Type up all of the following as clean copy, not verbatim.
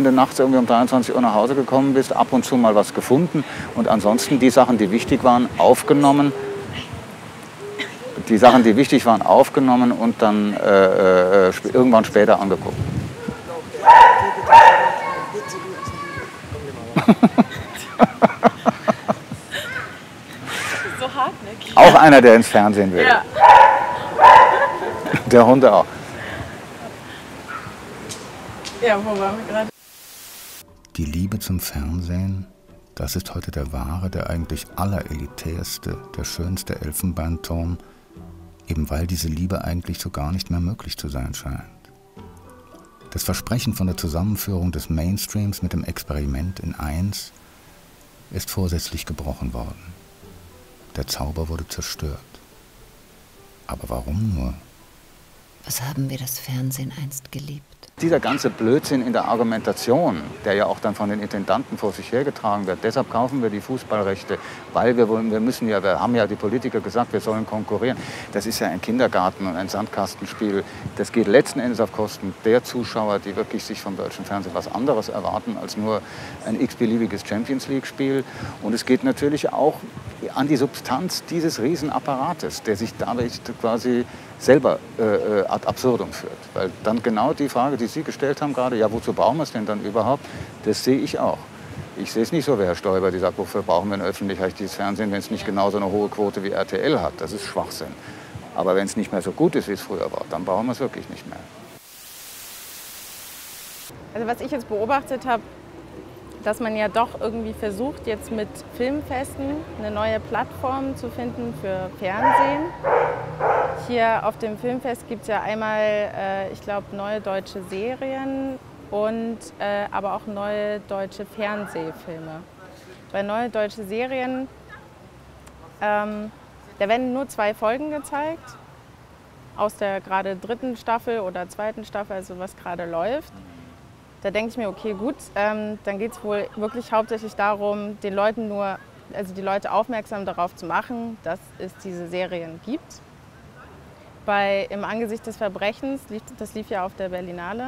wenn du nachts irgendwie um 23 Uhr nach Hause gekommen bist, ab und zu mal was gefunden und ansonsten die Sachen, die wichtig waren, aufgenommen. Die Sachen, die wichtig waren, aufgenommen und dann irgendwann später angeguckt. So hartnäckig. Auch einer, der ins Fernsehen will. Ja. Der Hund auch. Ja, wo waren wir gerade? Die Liebe zum Fernsehen, das ist heute der wahre, der eigentlich allerelitärste, der schönste Elfenbeinturm, eben weil diese Liebe eigentlich so gar nicht mehr möglich zu sein scheint. Das Versprechen von der Zusammenführung des Mainstreams mit dem Experiment in eins ist vorsätzlich gebrochen worden. Der Zauber wurde zerstört. Aber warum nur? Was haben wir das Fernsehen einst geliebt? Dieser ganze Blödsinn in der Argumentation, der ja auch dann von den Intendanten vor sich hergetragen wird. Deshalb kaufen wir die Fußballrechte, weil wir haben ja die Politiker gesagt, wir sollen konkurrieren. Das ist ja ein Kindergarten und ein Sandkastenspiel. Das geht letzten Endes auf Kosten der Zuschauer, die wirklich sich vom deutschen Fernsehen was anderes erwarten als nur ein x-beliebiges Champions-League-Spiel. Und es geht natürlich auch an die Substanz dieses Riesenapparates, der sich dadurch quasi selber ad absurdum führt. Weil dann genau die Frage, die Sie gestellt haben gerade, ja, wozu brauchen wir es denn dann überhaupt, das sehe ich auch. Ich sehe es nicht so wie Herr Stoiber, die sagt, wofür brauchen wir ein öffentlich-rechtliches Fernsehen, wenn es nicht genauso eine hohe Quote wie RTL hat. Das ist Schwachsinn. Aber wenn es nicht mehr so gut ist, wie es früher war, dann brauchen wir es wirklich nicht mehr. Also was ich jetzt beobachtet habe, dass man ja doch irgendwie versucht, jetzt mit Filmfesten eine neue Plattform zu finden für Fernsehen. Hier auf dem Filmfest gibt es ja einmal, ich glaube, neue deutsche Serien und aber auch neue deutsche Fernsehfilme. Bei neue deutsche Serien, da werden nur 2 Folgen gezeigt, aus der gerade 3. Staffel oder 2. Staffel, also was gerade läuft. Da denke ich mir, okay, gut, dann geht es wohl wirklich hauptsächlich darum, die Leute aufmerksam darauf zu machen, dass es diese Serien gibt. Bei Im Angesicht des Verbrechens, das lief ja auf der Berlinale,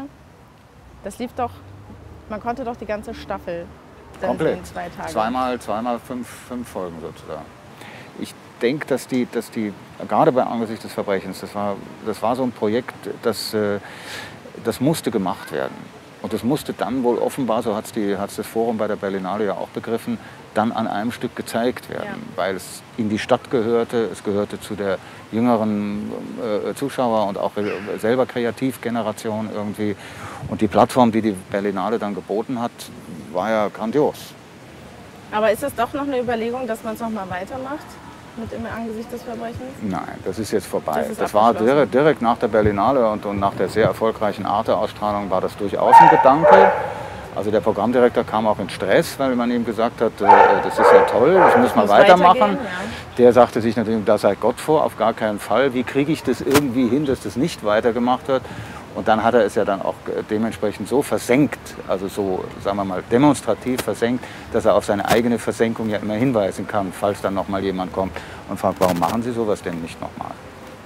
man konnte doch die ganze Staffel komplett. In 2 Tagen. Zweimal fünf Folgen sozusagen. Ich denke, dass die gerade bei Angesicht des Verbrechens, das war so ein Projekt, das musste gemacht werden. Und das musste dann wohl offenbar, so hat es das Forum bei der Berlinale ja auch begriffen, dann an einem Stück gezeigt werden, ja. Weil es in die Stadt gehörte, es gehörte zu der jüngeren Zuschauer- und auch selber Kreativgeneration irgendwie. Und die Plattform, die die Berlinale dann geboten hat, war ja grandios. Aber ist es doch noch eine Überlegung, dass man es noch mal weitermacht? Mit Im Angesicht des Verbrechens? Nein, das ist jetzt vorbei. Das war direkt nach der Berlinale und nach der sehr erfolgreichen Arte-Ausstrahlung war das durchaus ein Gedanke. Also der Programmdirektor kam auch in Stress, weil man ihm gesagt hat, das ist ja toll, das muss man weitermachen. Ja. Der sagte sich natürlich, da sei Gott vor, auf gar keinen Fall. Wie kriege ich das irgendwie hin, dass das nicht weitergemacht wird? Und dann hat er es ja dann auch dementsprechend so versenkt, also so, sagen wir mal, demonstrativ versenkt, dass er auf seine eigene Versenkung ja immer hinweisen kann, falls dann noch mal jemand kommt und fragt, warum machen Sie sowas denn nicht noch mal?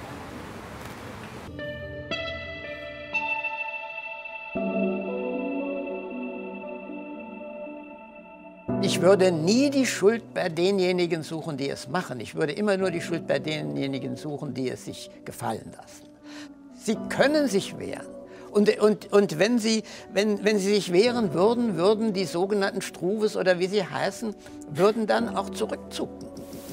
Ich würde nie die Schuld bei denjenigen suchen, die es machen. Ich würde immer nur die Schuld bei denjenigen suchen, die es sich gefallen lassen. Sie können sich wehren. Und wenn Sie sich wehren würden, würden die sogenannten Struwes oder wie sie heißen, würden dann auch zurückzucken.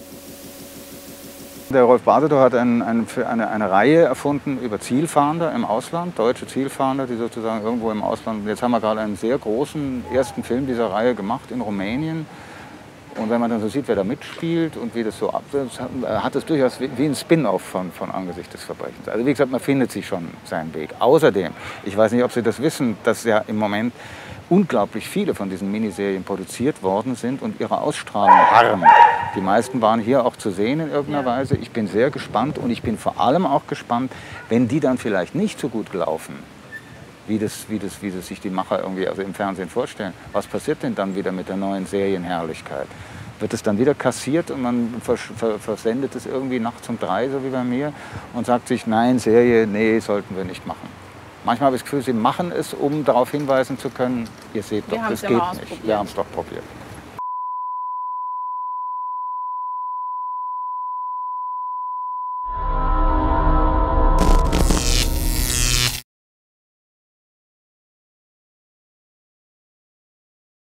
Der Rolf Basedow hat eine Reihe erfunden über Zielfahnder im Ausland, deutsche Zielfahnder, die sozusagen irgendwo im Ausland. Jetzt haben wir gerade einen sehr großen ersten Film dieser Reihe gemacht in Rumänien. Und wenn man dann so sieht, wer da mitspielt und wie das so absetzt, hat es durchaus wie ein Spin-off von Angesicht des Verbrechens. Also wie gesagt, man findet sich schon seinen Weg. Außerdem, ich weiß nicht, ob Sie das wissen, dass ja im Moment unglaublich viele von diesen Miniserien produziert worden sind und ihre Ausstrahlung harren. Die meisten waren hier auch zu sehen in irgendeiner Weise. Ich bin sehr gespannt und ich bin vor allem auch gespannt, wenn die dann vielleicht nicht so gut laufen, wie das sich die Macher irgendwie also im Fernsehen vorstellen. Was passiert denn dann wieder mit der neuen Serienherrlichkeit? Wird es dann wieder kassiert und man versendet es irgendwie nachts um 3, so wie bei mir, und sagt sich, nein, Serie, nee, sollten wir nicht machen. Manchmal habe ich das Gefühl, sie machen es, um darauf hinweisen zu können, ihr seht doch, das geht nicht. Wir haben es doch probiert.